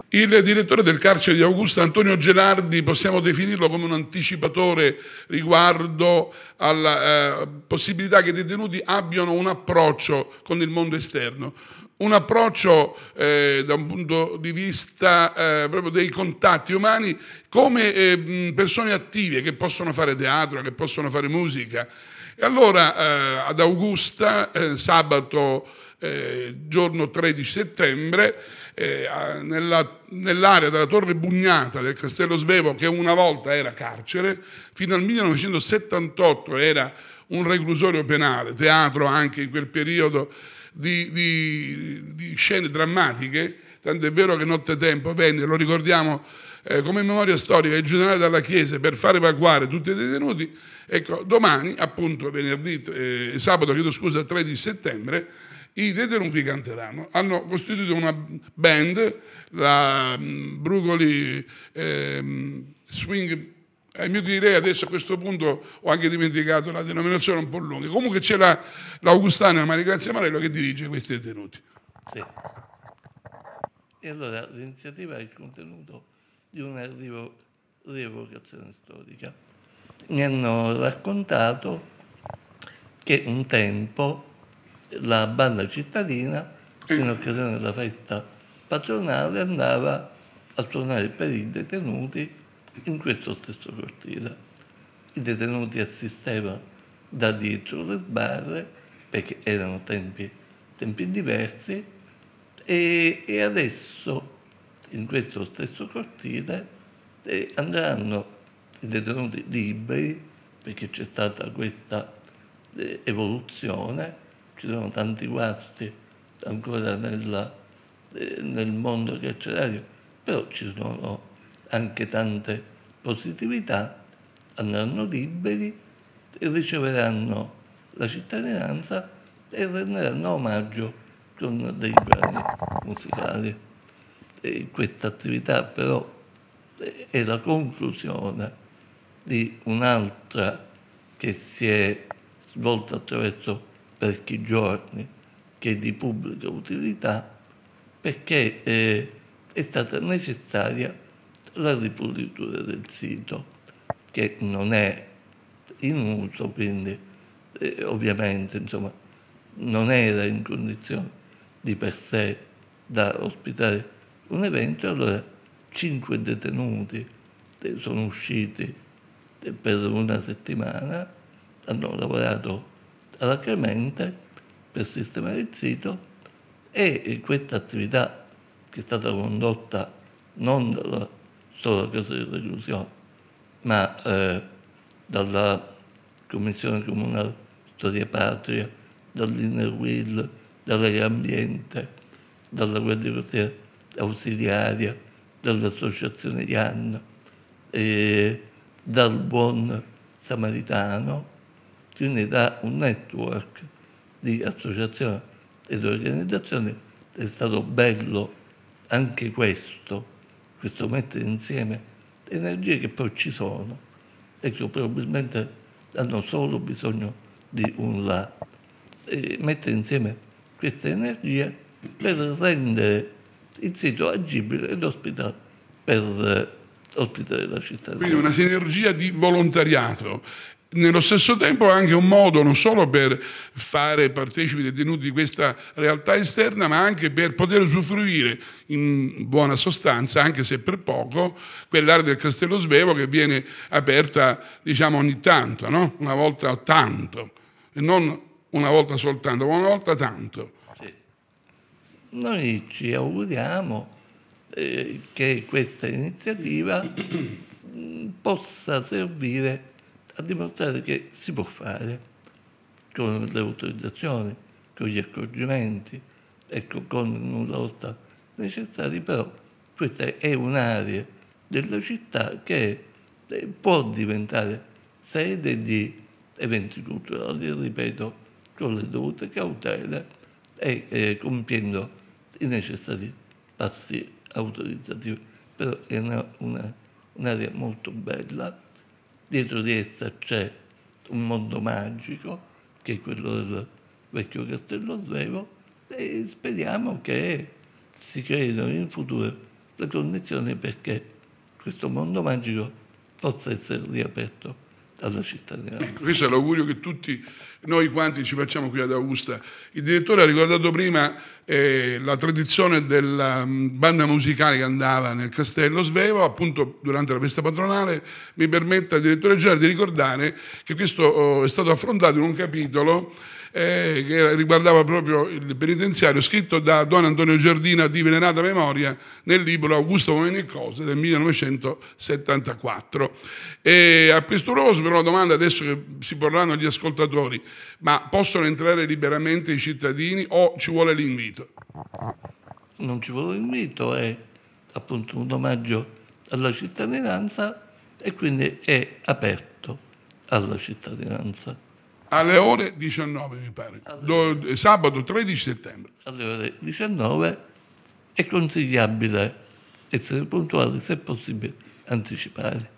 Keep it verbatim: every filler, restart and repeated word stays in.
Il direttore del carcere di Augusta, Antonio Gelardi, possiamo definirlo come un anticipatore riguardo alla eh, possibilità che i detenuti abbiano un approccio con il mondo esterno, un approccio eh, da un punto di vista eh, proprio dei contatti umani come eh, persone attive che possono fare teatro, che possono fare musica. E allora eh, ad Augusta, eh, sabato eh, giorno tredici settembre, eh, nella, nell'area della Torre Bugnata del Castello Svevo, che una volta era carcere, fino al millenovecentosettantotto era un reclusorio penale, teatro anche in quel periodo di, di, di scene drammatiche, tanto è vero che nottetempo venne, lo ricordiamo eh, come memoria storica, il generale Dalla Chiesa per far evacuare tutti i detenuti. Ecco, domani, appunto venerdì, eh, sabato, chiedo scusa, tredici settembre, i detenuti canteranno. Hanno costituito una band, la um, Brugoli eh, Swing, eh, io direi adesso a questo punto ho anche dimenticato la denominazione un po' lunga. Comunque c'è la, l'Augustana Maria Grazia Marello che dirige questi detenuti. Sì. E allora l'iniziativa è il contenuto di una rievocazione storica. Mi hanno raccontato che un tempo la banda cittadina, in occasione della festa patronale, andava a suonare per i detenuti in questo stesso cortile. I detenuti assistevano da dietro le sbarre, perché erano tempi, tempi diversi, e, e adesso in questo stesso cortile eh, andranno i detenuti liberi, perché c'è stata questa eh, evoluzione. Ci sono tanti guasti ancora nella, eh, nel mondo carcerario, però ci sono anche tante positività. Andranno liberi e riceveranno la cittadinanza e renderanno omaggio con dei brani musicali. E questa attività però è la conclusione di un'altra che si è svolta attraverso parecchi giorni, che è di pubblica utilità, perché eh, è stata necessaria la ripulitura del sito, che non è in uso, quindi eh, ovviamente insomma, non era in condizione di per sé da ospitare un evento. Allora cinque detenuti eh, sono usciti eh, per una settimana, hanno lavorato alacremente per sistemare il sito, e questa attività, che è stata condotta non dalla sola casa di reclusione, ma eh, dalla Commissione Comunale Storia Patria, dall'Innerwill, dall'Ambiente, dalla Guardia Costiera Ausiliaria, dall'Associazione Ianna, e dal Buon Samaritano, quindi da un network di associazioni ed organizzazioni. È stato bello anche questo, questo mettere insieme energie che poi ci sono e che probabilmente hanno solo bisogno di un là. E mettere insieme queste energie per rendere il sito agibile ed ospitale per ospitare la città. Quindi una sinergia di volontariato. Nello stesso tempo è anche un modo non solo per fare partecipi dei detenuti di questa realtà esterna, ma anche per poter usufruire in buona sostanza, anche se per poco, quell'area del Castello Svevo che viene aperta, diciamo, ogni tanto, no? Una volta tanto, e non una volta soltanto, ma una volta tanto. Sì. Noi ci auguriamo eh, che questa iniziativa mh, possa servire a dimostrare che si può fare con le autorizzazioni, con gli accorgimenti, ecco, con il nulla osta necessari, però questa è un'area della città che può diventare sede di eventi culturali, ripeto, con le dovute cautele e eh, compiendo i necessari passi autorizzativi. Però è una, una, un'area molto bella. Dietro di essa c'è un mondo magico, che è quello del vecchio Castello Svevo, e speriamo che si creino in futuro le condizioni perché questo mondo magico possa essere riaperto alla cittadinanza. Ecco, questo è l'augurio che tutti noi quanti ci facciamo qui ad Augusta. Il direttore ha ricordato prima eh, la tradizione della um, banda musicale che andava nel Castello Svevo, appunto durante la festa patronale. Mi permetta, direttore generale, di ricordare che questo oh, è stato affrontato in un capitolo eh, che riguardava proprio il penitenziario, scritto da Don Antonio Giardina di venerata memoria nel libro Augusto Uomini e Cose del millenovecentosettantaquattro. E a questo proposito, però, una domanda adesso che si porranno gli ascoltatori: ma possono entrare liberamente i cittadini o ci vuole l'invito? Non ci vuole l'invito, è appunto un omaggio alla cittadinanza e quindi è aperto alla cittadinanza. Alle ore diciannove, mi pare, Do, sabato tredici settembre. Alle ore diciannove è consigliabile essere puntuali, se possibile anticipare.